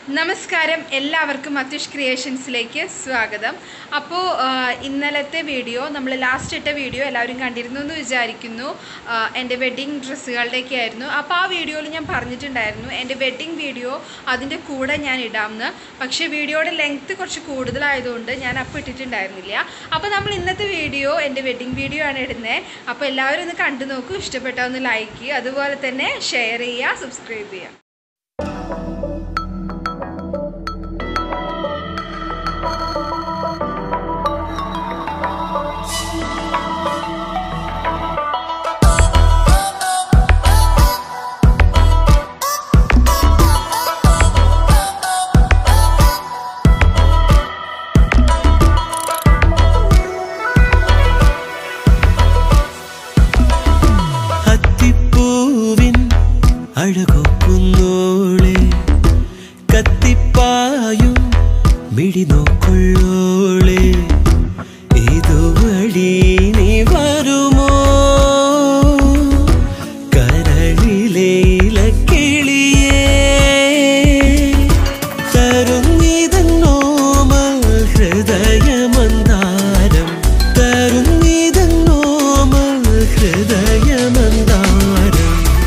നമസ്കാരം എല്ലാവർക്കും മത്യുഷ് ക്രിയേഷൻസിലേക്ക് സ്വാഗതം. അപ്പോൾ ഇന്നലത്തെ വീഡിയോ നമ്മൾ ലാസ്റ്റ് ഇട്ട വീഡിയോ എല്ലാവരും കണ്ടിരുന്നു എന്ന് വിചാരിക്കുന്നു. എൻ്റെ വെഡ്ഡിങ് ഡ്രസ്സുകളുടെയൊക്കെ ആയിരുന്നു. അപ്പോൾ ആ വീഡിയോയിൽ ഞാൻ പറഞ്ഞിട്ടുണ്ടായിരുന്നു എൻ്റെ വെഡ്ഡിങ് വീഡിയോ അതിൻ്റെ കൂടെ ഞാൻ ഇടാമെന്ന്. പക്ഷേ വീഡിയോയുടെ ലെങ്ത്ത് കുറച്ച് കൂടുതലായതുകൊണ്ട് ഞാൻ അപ്പോൾ ഇട്ടിട്ടുണ്ടായിരുന്നില്ല. അപ്പോൾ നമ്മൾ ഇന്നത്തെ വീഡിയോ എൻ്റെ വെഡ്ഡിങ് വീഡിയോ ആണ് ഇടുന്നത്. അപ്പോൾ എല്ലാവരും ഒന്ന് കണ്ടു നോക്കൂ, ഇഷ്ടപ്പെട്ടാൽ ഒന്ന് ലൈക്ക് ചെയ്യുക, അതുപോലെ തന്നെ ഷെയർ ചെയ്യുക, സബ്സ്ക്രൈബ് ചെയ്യുക. അഴകൊക്കുന്നോളെ കത്തിപ്പായും മിഴി നോക്കൊള്ളോളെ ഇതുവഴി നീ വരുമോ കരളിലെ ഇലക്കിളിയേ തരുന്നിതന്നോമൽ ഹൃദയമന്ദാരം തരുന്നിതന്നോമൽ ഹൃദയമന്ദാരം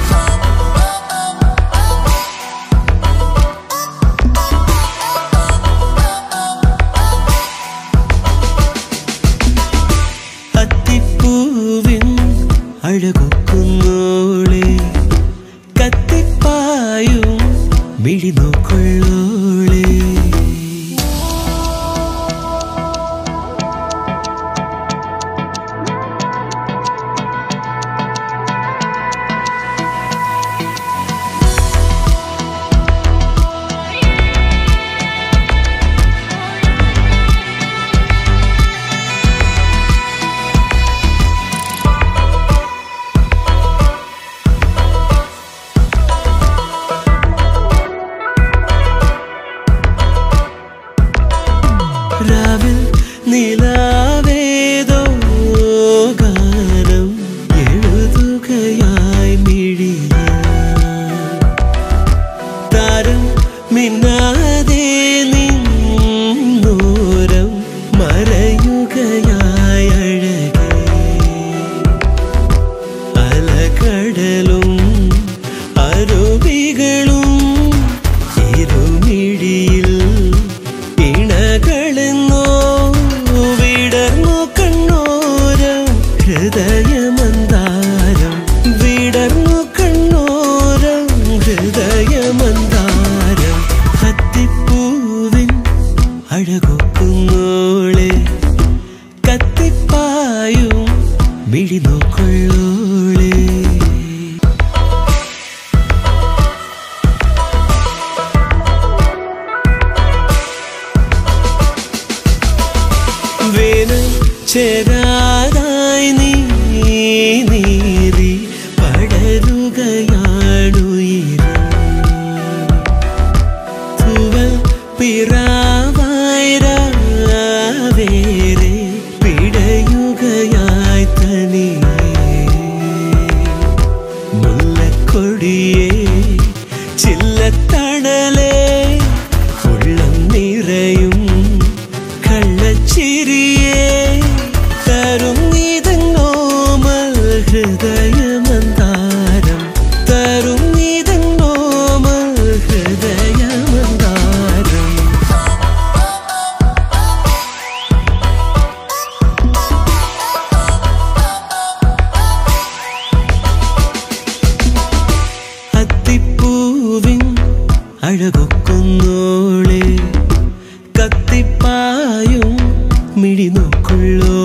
അഴകൊക്കുന്നോളെ കത്തിപ്പായും മിഴി നോക്കൊള്ളോളെ രാവിൽ നിലാവേതോ ഗാനം എഴുതുകയായി മിഴിയ താരം മിന്നാതെ നിന്നോരം മറയുകയായി അഴകേ അലകടലും അരുവികളും ഇരുമിഴിയിൽ ഇണകളെന്നോ വിടർന്നു കണ്ണോരം ഹൃദയമന്ദാരം വിടർന്നു കണ്ണോരം ഹൃദയമന്ദാരം കത്തിപ്പൂവിൻ അഴകൊക്കുന്നോളെ കത്തിപ്പായും മിഴി നോക്കൊള്ളോളെ വേനൽ ചേരാതായി നീ നീറി പടരുകയാണുയിര് തുവൽ പിറാവായി രാവേറെ പിടയുകയായി തനിയേ മുല്ലക്കൊടിയേ ചില്ലത്തണലേ ഉള്ളം നിറയും കള്ളച്ചിരിയേ തരുന്നിതന്നോമൽ ഹൃദയമന്ദാരം തരുന്നിതന്നോമൽ ഹൃദയമന്ദാരം അത്തിപ്പൂവിൻ അഴകൊക്കുന്നോളെ കത്തിപ്പായും മിഴി നോക്കൊള്ളോ